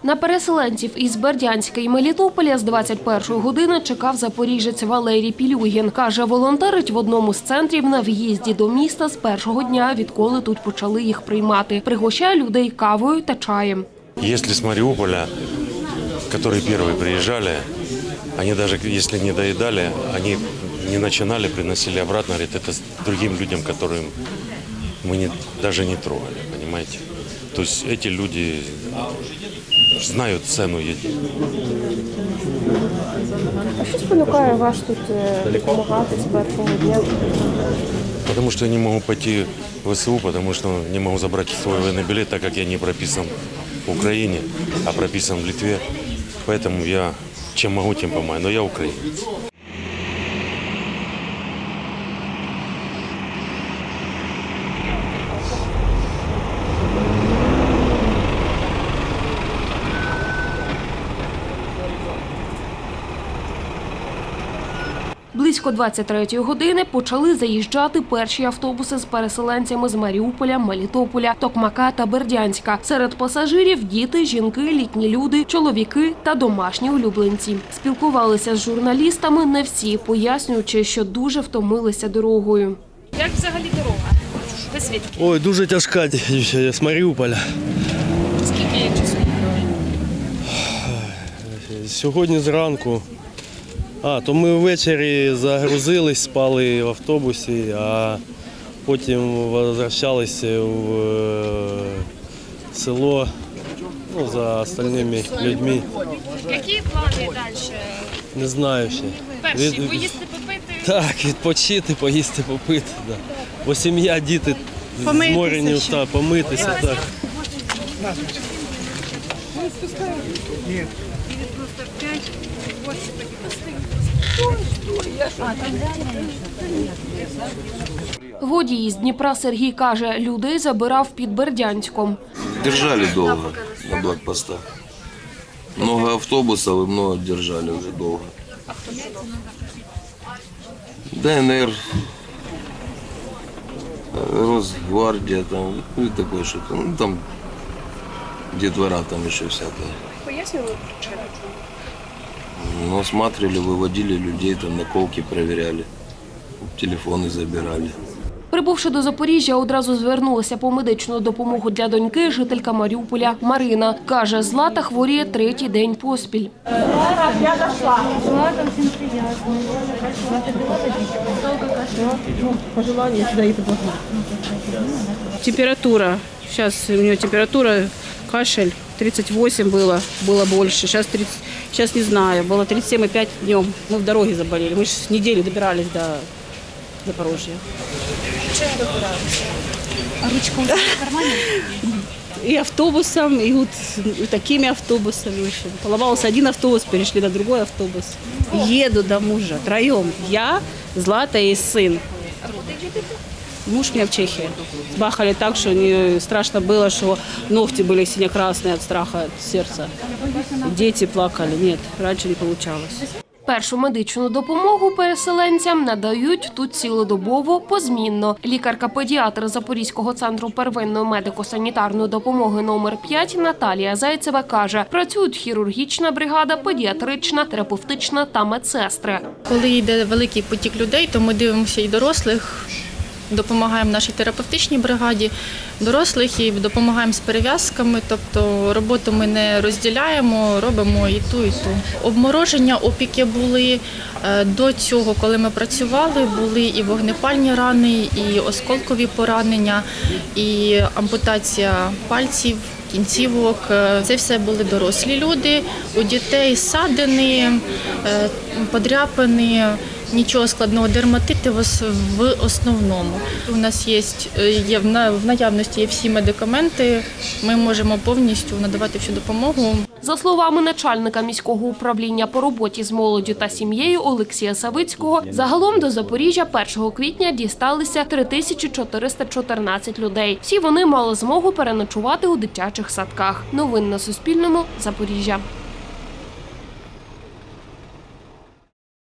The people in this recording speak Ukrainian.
На переселенців із Бердянська і Мелітополя з 21-ї години чекав запоріжець Валерій Пілюгін. Каже, волонтерить в одному з центрів на в'їзді до міста з першого дня, відколи тут почали їх приймати. Пригощає людей кавою та чаєм. Якщо з Маріуполя, які перші приїжджали, вони навіть якщо не доїдали, вони не починали, приносили обратно, говорять, це другим людям, яких ми навіть не трогали, розумієте? Тобто ці люди знають ціну їди. А що спонукає вас тут допомагати з першого дня? Потому что я не могу пойти в ВСУ, потому что не могу забрать свой военный билет, так как я не прописан в Украине, а прописан в Литве. Поэтому я чем могу, тем помогаю, но я украинец. Близько 23-ї години почали заїжджати перші автобуси з переселенцями з Маріуполя, Мелітополя, Токмака та Бердянська. Серед пасажирів – діти, жінки, літні люди, чоловіки та домашні улюбленці. Спілкувалися з журналістами не всі, пояснюючи, що дуже втомилися дорогою. Як взагалі дорога? Ой, дуже тяжка з Маріуполя. Скільки часу? Сьогодні зранку. То ми ввечері загрузились, спали в автобусі, а потім поверталися в село за остальними людьми. Які плани далі? Не знаю ще. Перші, поїсти, попити? Так, відпочити, поїсти, попити. Да. Бо сім'я, діти зморені, помитися. Так. Водій із Дніпра Сергій каже, людей забирав під Бердянськом. Держали довго на блокпостах. Много автобусів і много держали вже довго. ДНР, Росгвардія, там, і таке що-то. Ну, там детвора, там ще всяке. Пояснювали причину? Ну, осматривали, виводили людей, там наколки перевіряли, телефони забирали. Прибувши до Запоріжжя, одразу звернулася по медичну допомогу для доньки жителька Маріуполя Марина. Каже, Злата хворіє 3-й день поспіль. Температура. Сейчас у нее температура, кашель. 38 было больше. Сейчас не знаю, было 37,5 днем. Мы в дороге заболели. Мы же неделю добирались до Запорожья. Чим добиралися? А ручка у вас в кармані? И автобусом, и вот и такими автобусами. Поломался один автобус, перешли на другой автобус. Еду до мужа троем. Я, Злата и сын. А куди їдете? Муж у меня в Чехии. Бахали так, что не страшно было, что ногти были сине-красные от страха, от сердца. Дети плакали. Нет, раньше не получалось. Першу медичну допомогу переселенцям надають тут цілодобово, позмінно. Лікарка-педіатр Запорізького центру первинної медико-санітарної допомоги номер 5 Наталія Зайцева каже, працюють хірургічна бригада, педіатрична, терапевтична та медсестри. Коли йде великий потік людей, то ми дивимося і дорослих, допомагаємо нашій терапевтичній бригаді, дорослих і допомагаємо з перев'язками, тобто роботу ми не розділяємо, робимо і ту, і ту. Обмороження, опіки були. До цього, коли ми працювали, були і вогнепальні рани, і осколкові поранення, і ампутація пальців, кінцівок. Це все були дорослі люди, у дітей ссадини, подряпини. Нічого складного, дерматити в основному. У нас є в наявності є всі медикаменти, ми можемо повністю надавати всю допомогу. За словами начальника міського управління по роботі з молоддю та сім'єю Олексія Савицького, загалом до Запоріжжя 1 квітня дісталися 3414 людей. Всі вони мали змогу переночувати у дитячих садках. Новини на Суспільному. Запоріжжя.